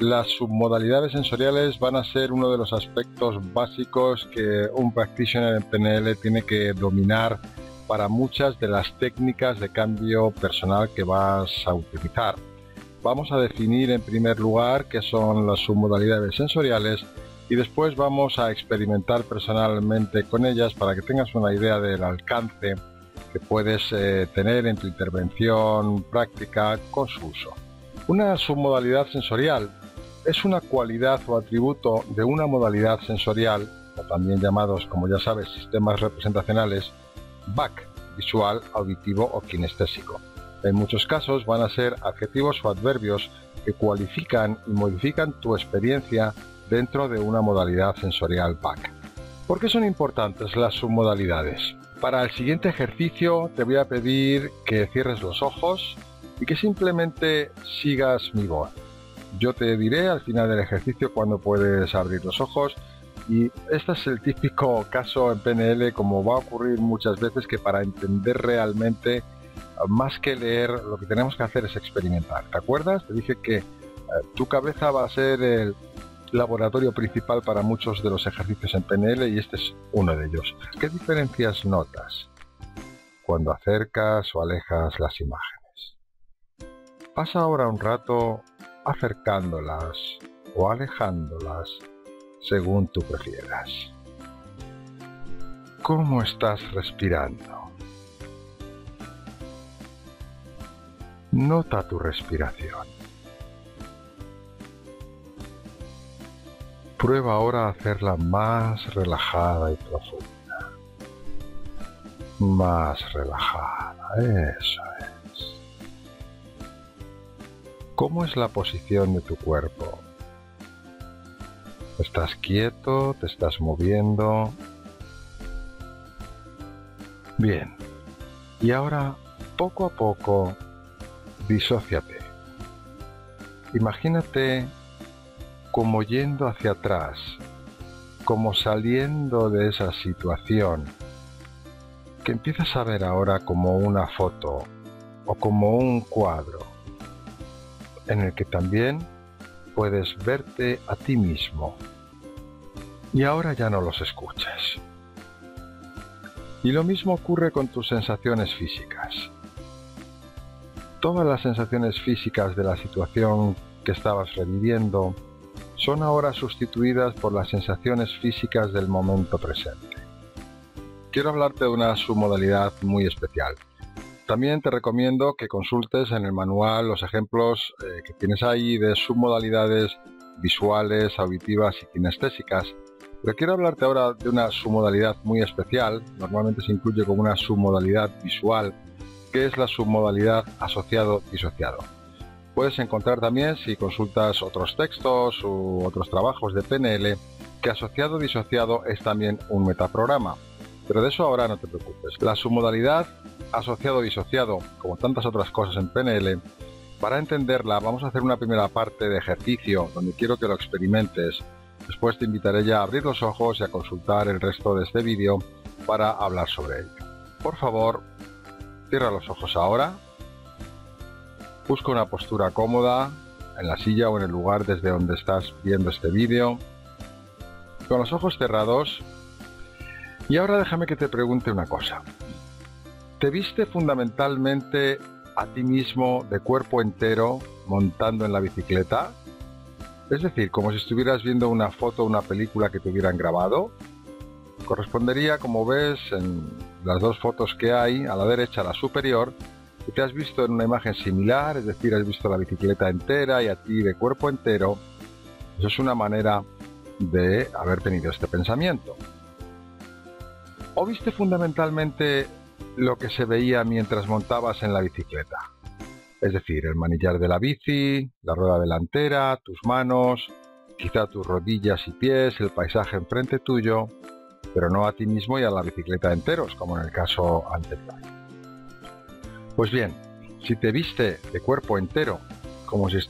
Las submodalidades sensoriales van a ser uno de los aspectos básicos que un practitioner en PNL tiene que dominar para muchas de las técnicas de cambio personal que vas a utilizar. Vamos a definir en primer lugar qué son las submodalidades sensoriales y después vamos a experimentar personalmente con ellas para que tengas una idea del alcance que puedes tener en tu intervención práctica con su uso. Una submodalidad sensorial es una cualidad o atributo de una modalidad sensorial, o también llamados, como ya sabes, sistemas representacionales, VAC, visual, auditivo o kinestésico. En muchos casos van a ser adjetivos o adverbios que cualifican y modifican tu experiencia dentro de una modalidad sensorial VAC. ¿Por qué son importantes las submodalidades? Para el siguiente ejercicio te voy a pedir que cierres los ojos y que simplemente sigas mi voz. Yo te diré al final del ejercicio cuándo puedes abrir los ojos y este es el típico caso en PNL, como va a ocurrir muchas veces, que para entender realmente, más que leer, lo que tenemos que hacer es experimentar. ¿Te acuerdas? Te dije que tu cabeza va a ser el laboratorio principal para muchos de los ejercicios en PNL y este es uno de ellos. ¿Qué diferencias notas cuando acercas o alejas las imágenes? Pasa ahora un rato acercándolas o alejándolas según tú prefieras. ¿Cómo estás respirando? Nota tu respiración. Prueba ahora a hacerla más relajada y profunda. Más relajada, eso es. ¿Cómo es la posición de tu cuerpo? ¿Estás quieto? ¿Te estás moviendo? Bien. Y ahora, poco a poco, disóciate. Imagínate como yendo hacia atrás, como saliendo de esa situación, que empiezas a ver ahora como una foto o como un cuadro, en el que también puedes verte a ti mismo. Y ahora ya no los escuchas. Y lo mismo ocurre con tus sensaciones físicas. Todas las sensaciones físicas de la situación que estabas reviviendo son ahora sustituidas por las sensaciones físicas del momento presente. Quiero hablarte de una submodalidad muy especial. También te recomiendo que consultes en el manual los ejemplos que tienes ahí de submodalidades visuales, auditivas y kinestésicas. Pero quiero hablarte ahora de una submodalidad muy especial, normalmente se incluye como una submodalidad visual, que es la submodalidad asociado-disociado. Puedes encontrar también, si consultas otros textos u otros trabajos de PNL, que asociado-disociado es también un metaprograma. Pero de eso ahora no te preocupes. La submodalidad asociado-disociado, como tantas otras cosas en PNL, para entenderla vamos a hacer una primera parte de ejercicio donde quiero que lo experimentes. Después te invitaré ya a abrir los ojos y a consultar el resto de este vídeo para hablar sobre ello. Por favor, cierra los ojos ahora. Busca una postura cómoda en la silla o en el lugar desde donde estás viendo este vídeo. Con los ojos cerrados. Y ahora déjame que te pregunte una cosa. ¿Te viste fundamentalmente a ti mismo de cuerpo entero montando en la bicicleta? Es decir, como si estuvieras viendo una foto o una película que te hubieran grabado. Correspondería, como ves en las dos fotos que hay, a la derecha, la superior, que te has visto en una imagen similar, es decir, has visto la bicicleta entera y a ti de cuerpo entero. Eso es una manera de haber tenido este pensamiento. ¿O viste fundamentalmente lo que se veía mientras montabas en la bicicleta? Es decir, el manillar de la bici, la rueda delantera, tus manos, quizá tus rodillas y pies, el paisaje enfrente tuyo, pero no a ti mismo y a la bicicleta enteros, como en el caso anterior. Pues bien, si te viste de cuerpo entero, como si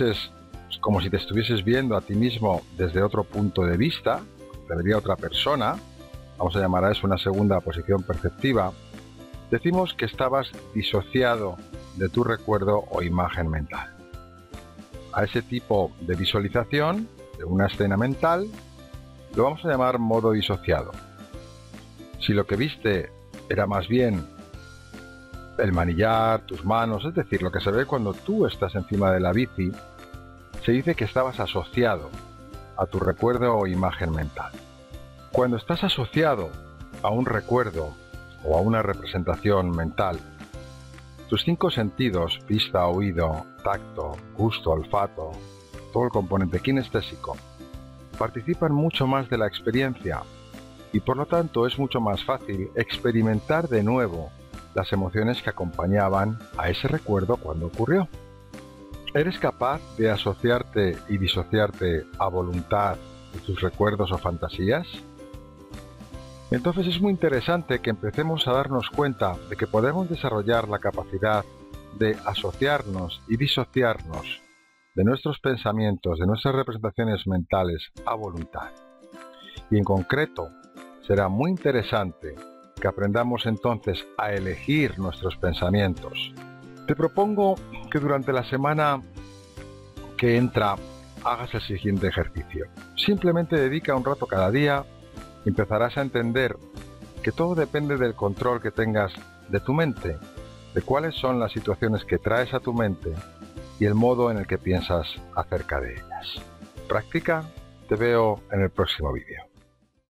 te estuvieses viendo a ti mismo desde otro punto de vista, te vería otra persona, vamos a llamar a eso una segunda posición perceptiva, decimos que estabas disociado de tu recuerdo o imagen mental. a ese tipo de visualización de una escena mental lo vamos a llamar modo disociado. Si lo que viste era más bien el manillar, tus manos, es decir, lo que se ve cuando tú estás encima de la bici, se dice que estabas asociado a tu recuerdo o imagen mental. Cuando estás asociado a un recuerdo o a una representación mental, tus 5 sentidos, vista, oído, tacto, gusto, olfato, todo el componente kinestésico, participan mucho más de la experiencia y por lo tanto es mucho más fácil experimentar de nuevo las emociones que acompañaban a ese recuerdo cuando ocurrió. ¿Eres capaz de asociarte y disociarte a voluntad de tus recuerdos o fantasías? Entonces es muy interesante que empecemos a darnos cuenta de que podemos desarrollar la capacidad de asociarnos y disociarnos de nuestros pensamientos, de nuestras representaciones mentales a voluntad. Y en concreto, será muy interesante que aprendamos entonces a elegir nuestros pensamientos. Te propongo que durante la semana que entra hagas el siguiente ejercicio. Simplemente dedica un rato cada día y empezarás a entender que todo depende del control que tengas de tu mente, de cuáles son las situaciones que traes a tu mente y el modo en el que piensas acerca de ellas. Practica, te veo en el próximo vídeo.